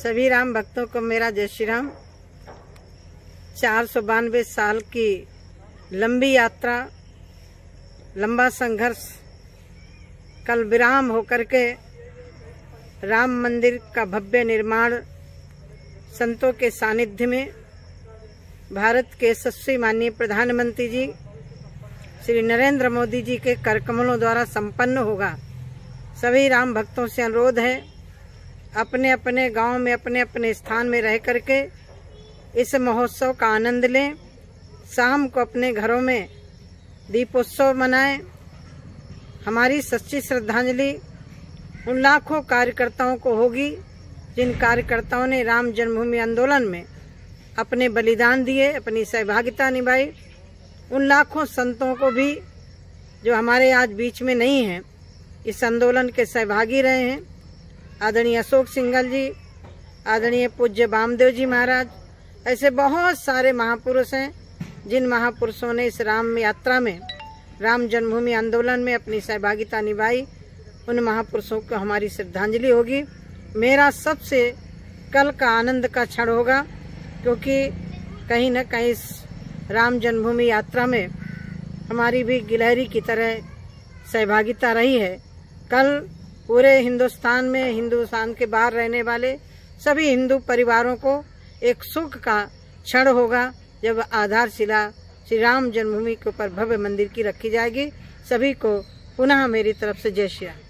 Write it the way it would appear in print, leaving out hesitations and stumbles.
सभी राम भक्तों को मेरा जय श्री राम। 492 साल की लंबी यात्रा, लंबा संघर्ष कल विराम होकर के राम मंदिर का भव्य निर्माण संतों के सानिध्य में भारत के यशस्वी माननीय प्रधानमंत्री जी श्री नरेंद्र मोदी जी के कर कमलों द्वारा संपन्न होगा। सभी राम भक्तों से अनुरोध है, अपने अपने गांव में अपने अपने स्थान में रह करके इस महोत्सव का आनंद लें। शाम को अपने घरों में दीपोत्सव मनाएं। हमारी सच्ची श्रद्धांजलि उन लाखों कार्यकर्ताओं को होगी जिन कार्यकर्ताओं ने राम जन्मभूमि आंदोलन में अपने बलिदान दिए, अपनी सहभागिता निभाई। उन लाखों संतों को भी जो हमारे आज बीच में नहीं हैं, इस आंदोलन के सहभागी रहे हैं। आदरणीय अशोक सिंघल जी, आदरणीय पूज्य वामदेव जी महाराज, ऐसे बहुत सारे महापुरुष हैं जिन महापुरुषों ने इस राम यात्रा में, राम जन्मभूमि आंदोलन में अपनी सहभागिता निभाई। उन महापुरुषों को हमारी श्रद्धांजलि होगी। मेरा सबसे कल का आनंद का क्षण होगा, क्योंकि कहीं न कहीं इस राम जन्मभूमि यात्रा में हमारी भी गिलहरी की तरह सहभागिता रही है। कल पूरे हिंदुस्तान में, हिंदुस्तान के बाहर रहने वाले सभी हिंदू परिवारों को एक सुख का क्षण होगा जब आधारशिला श्री राम जन्मभूमि के ऊपर भव्य मंदिर की रखी जाएगी। सभी को पुनः मेरी तरफ से जय श्री राम।